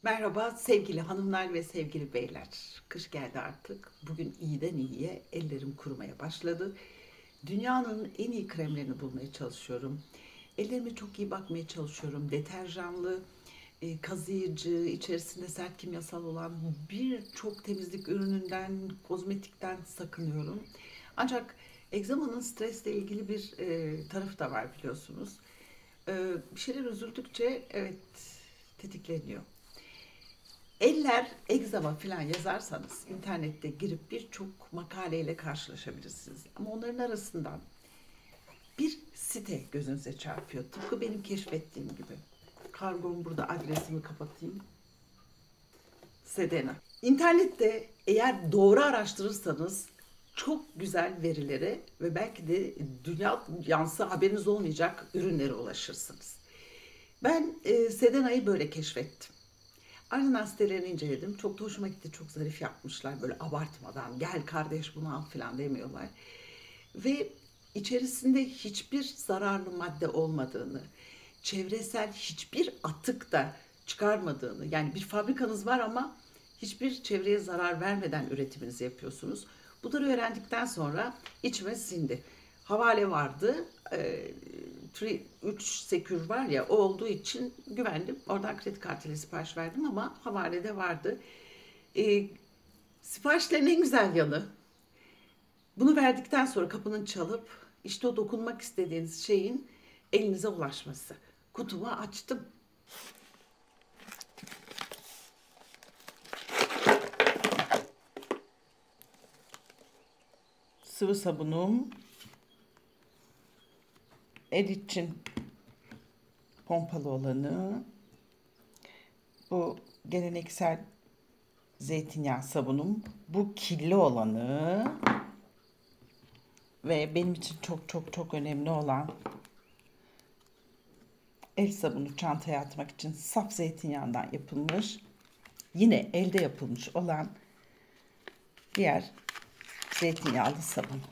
Merhaba sevgili hanımlar ve sevgili beyler. Kış geldi artık. Bugün iyiden iyiye ellerim kurumaya başladı. Dünyanın en iyi kremlerini bulmaya çalışıyorum. Ellerime çok iyi bakmaya çalışıyorum. Deterjanlı, kazıyıcı, içerisinde sert kimyasal olan birçok temizlik ürününden, kozmetikten sakınıyorum. Ancak egzamanın stresle ilgili bir tarafı da var biliyorsunuz. Bir şeyler üzüldükçe evet tetikleniyor. Eller egzama falan yazarsanız internette girip birçok makaleyle karşılaşabilirsiniz. Ama onların arasından bir site gözünüze çarpıyor. Tıpkı benim keşfettiğim gibi. Kargom burada, adresimi kapatayım. Sedena. İnternette eğer doğru araştırırsanız çok güzel verilere ve belki de dünya yansı haberiniz olmayacak ürünlere ulaşırsınız. Ben Sedena'yı böyle keşfettim. Ardından sitelerini inceledim. Çok da hoşuma gitti. Çok zarif yapmışlar. Böyle abartmadan gel kardeş bunu al falan demiyorlar. Ve içerisinde hiçbir zararlı madde olmadığını, çevresel hiçbir atık da çıkarmadığını, yani bir fabrikanız var ama hiçbir çevreye zarar vermeden üretiminizi yapıyorsunuz. Bunları öğrendikten sonra içime sindi. Havale vardı. 3 Secure var ya, o olduğu için güvendim. Oradan kredi kartıyla sipariş verdim ama havalede vardı. E, Siparişlerin en güzel yanı, bunu verdikten sonra kapının çalıp işte o dokunmak istediğiniz şeyin elinize ulaşması. Kutumu açtım. Sıvı sabunum, el için pompalı olanı, bu geleneksel zeytinyağı sabunum, bu killi olanı ve benim için çok çok çok önemli olan el sabunu çantaya atmak için saf zeytinyağından yapılmış, yine elde yapılmış olan diğer zeytinyağlı sabun.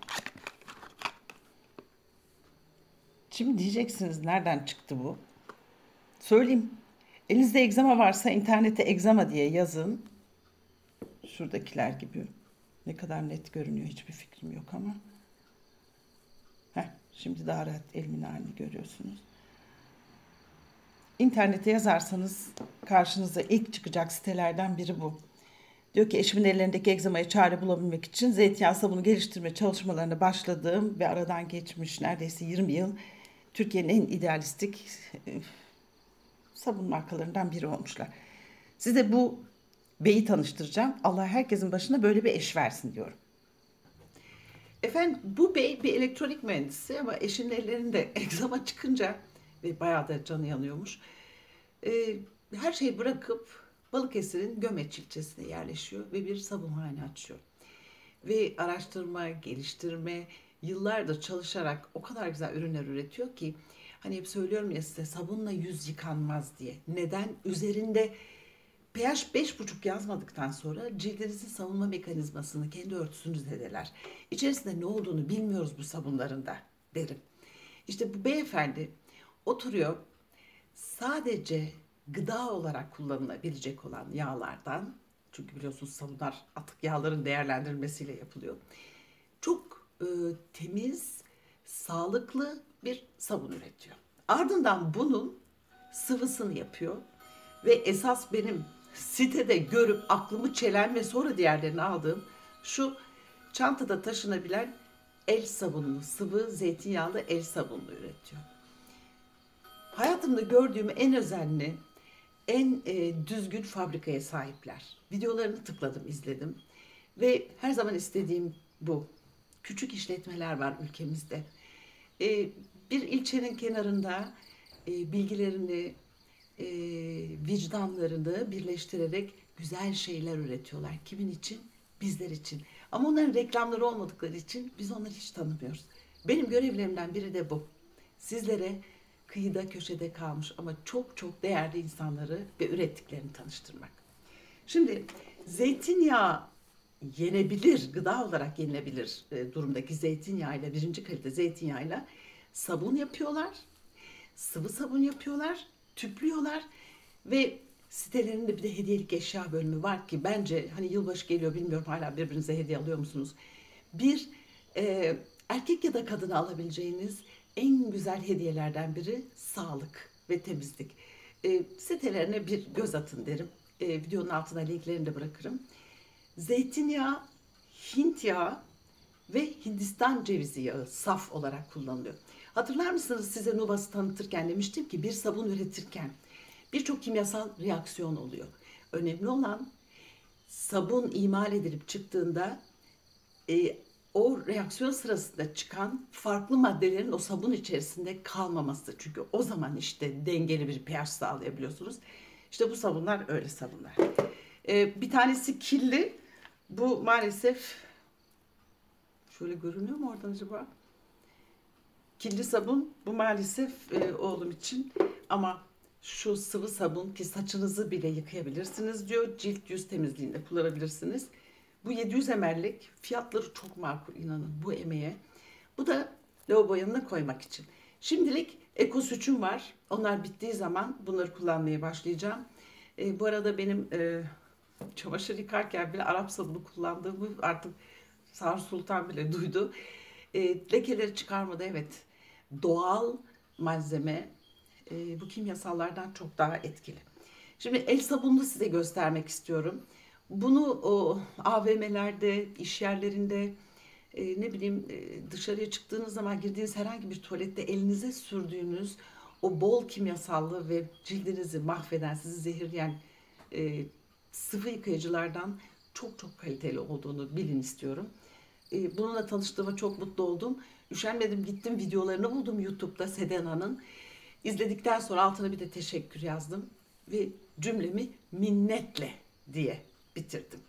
Şimdi diyeceksiniz nereden çıktı bu? Söyleyeyim. Elinizde egzama varsa internete egzama diye yazın. Şuradakiler gibi. Ne kadar net görünüyor hiçbir fikrim yok ama. Şimdi daha rahat elimin halini görüyorsunuz. İnternete yazarsanız karşınıza ilk çıkacak sitelerden biri bu. Diyor ki eşimin ellerindeki egzamaya çare bulabilmek için zeytinyağı sabunu geliştirme çalışmalarına başladığım ve aradan geçmiş neredeyse 20 yıl Türkiye'nin en idealistik sabun markalarından biri olmuşlar. Size bu beyi tanıştıracağım. Allah herkesin başına böyle bir eş versin diyorum. Efendim bu bey bir elektronik mühendisi ama eşinin ellerinde egzama çıkınca ve bayağı da canı yanıyormuş. Her şeyi bırakıp Balıkesir'in Gömeç ilçesine yerleşiyor ve bir sabunhane açıyor. Ve araştırma, geliştirme, yıllardır çalışarak o kadar güzel ürünler üretiyor ki hani hep söylüyorum ya size, sabunla yüz yıkanmaz diye. Neden? Üzerinde pH 5,5 yazmadıktan sonra cildinizin savunma mekanizmasını, kendi örtüsünü zedeler. İçerisinde ne olduğunu bilmiyoruz bu sabunların da derim. İşte bu beyefendi oturuyor, sadece gıda olarak kullanılabilecek olan yağlardan, çünkü biliyorsunuz sabunlar atık yağların değerlendirilmesiyle yapılıyor. Çok temiz, sağlıklı bir sabun üretiyor. Ardından bunun sıvısını yapıyor ve esas benim sitede görüp aklımı çelen ve sonra diğerlerini aldığım şu çantada taşınabilen el sabunlu, sıvı zeytinyağlı el sabunlu üretiyor. Hayatımda gördüğüm en özenli, en düzgün fabrikaya sahipler. Videolarını tıkladım, izledim ve her zaman istediğim bu. Küçük işletmeler var ülkemizde. Bir ilçenin kenarında bilgilerini, vicdanlarını birleştirerek güzel şeyler üretiyorlar. Kimin için? Bizler için. Ama onların reklamları olmadıkları için biz onları hiç tanımıyoruz. Benim görevlerimden biri de bu. Sizlere kıyıda köşede kalmış ama çok çok değerli insanları ve ürettiklerini tanıştırmak. Şimdi zeytinyağı yenebilir, gıda olarak yenilebilir durumdaki zeytinyağıyla, birinci kalite zeytinyağıyla sabun yapıyorlar. Sıvı sabun yapıyorlar, tüplüyorlar ve Sitelerinde bir de hediyelik eşya bölümü var ki bence hani yılbaşı geliyor, bilmiyorum hala birbirinize hediye alıyor musunuz? Bir erkek ya da kadına alabileceğiniz en güzel hediyelerden biri sağlık ve temizlik. Sitelerine bir göz atın derim. Videonun altına linklerini de bırakırım. Zeytinyağı, Hint yağı ve Hindistan cevizi yağı saf olarak kullanılıyor. Hatırlar mısınız, size Nuvas'ı tanıtırken demiştim ki bir sabun üretirken birçok kimyasal reaksiyon oluyor. Önemli olan sabun imal edilip çıktığında o reaksiyon sırasında çıkan farklı maddelerin o sabun içerisinde kalmaması. Çünkü o zaman işte dengeli bir pH sağlayabiliyorsunuz. İşte bu sabunlar öyle sabunlar. Bir tanesi kirli. Bu maalesef şöyle görünüyor mu oradan acaba? Kirli sabun bu maalesef oğlum için, ama şu sıvı sabun ki saçınızı bile yıkayabilirsiniz diyor. Cilt yüz temizliğinde kullanabilirsiniz. Bu 700 ml'lik, fiyatları çok makul inanın bu emeğe. Bu da lavabo yanına koymak için. Şimdilik Eko Süt'üm var. Onlar bittiği zaman bunları kullanmaya başlayacağım. Bu arada benim çamaşır yıkarken bile Arap sabunu kullandığımı artık Sağır Sultan bile duydu. Lekeleri çıkarmada evet, doğal malzeme bu kimyasallardan çok daha etkili. Şimdi el sabununu size göstermek istiyorum. Bunu o AVM'lerde, iş yerlerinde, ne bileyim dışarıya çıktığınız zaman girdiğiniz herhangi bir tuvalette elinize sürdüğünüz o bol kimyasallı ve cildinizi mahveden, sizi zehirleyen sıvı yıkayıcılardan çok çok kaliteli olduğunu bilin istiyorum. Bununla tanıştığıma çok mutlu oldum. Üşenmedim, gittim videolarını buldum YouTube'da Sedena'nın. İzledikten sonra altına bir de teşekkür yazdım ve cümlemi minnetle diye bitirdim.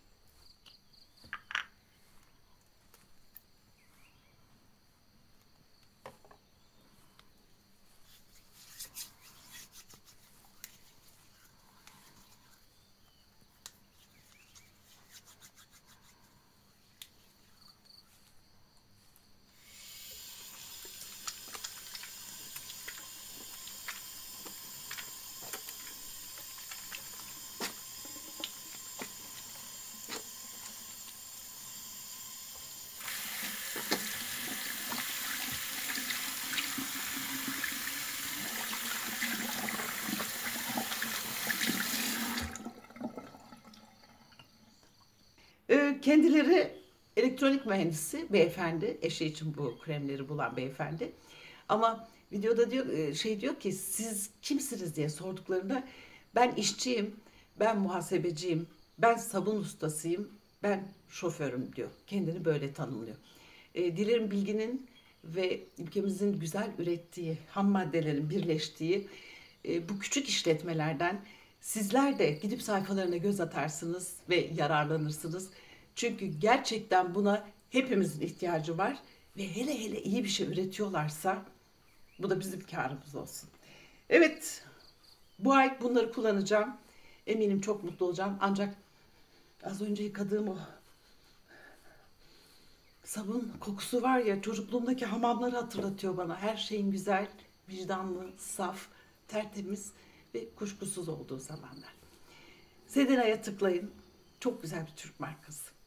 Kendileri elektronik mühendisi beyefendi, eşi için bu kremleri bulan beyefendi. Ama videoda diyor, diyor ki siz kimsiniz diye sorduklarında ben işçiyim, ben muhasebeciyim, ben sabun ustasıyım, ben şoförüm diyor. Kendini böyle tanımlıyor. Dilerim bilginin ve ülkemizin güzel ürettiği ham maddelerin birleştiği bu küçük işletmelerden sizler de gidip sayfalarına göz atarsınız ve yararlanırsınız. Çünkü gerçekten buna hepimizin ihtiyacı var ve hele hele iyi bir şey üretiyorlarsa bu da bizim kârımız olsun. Evet, bu ay bunları kullanacağım. Eminim çok mutlu olacağım. Ancak az önce yıkadığım o sabun kokusu var ya, çocukluğumdaki hamamları hatırlatıyor bana. Her şeyin güzel, vicdanlı, saf, tertemiz ve kuşkusuz olduğu zamanlar. Sedena'ya tıklayın. Çok güzel bir Türk markası.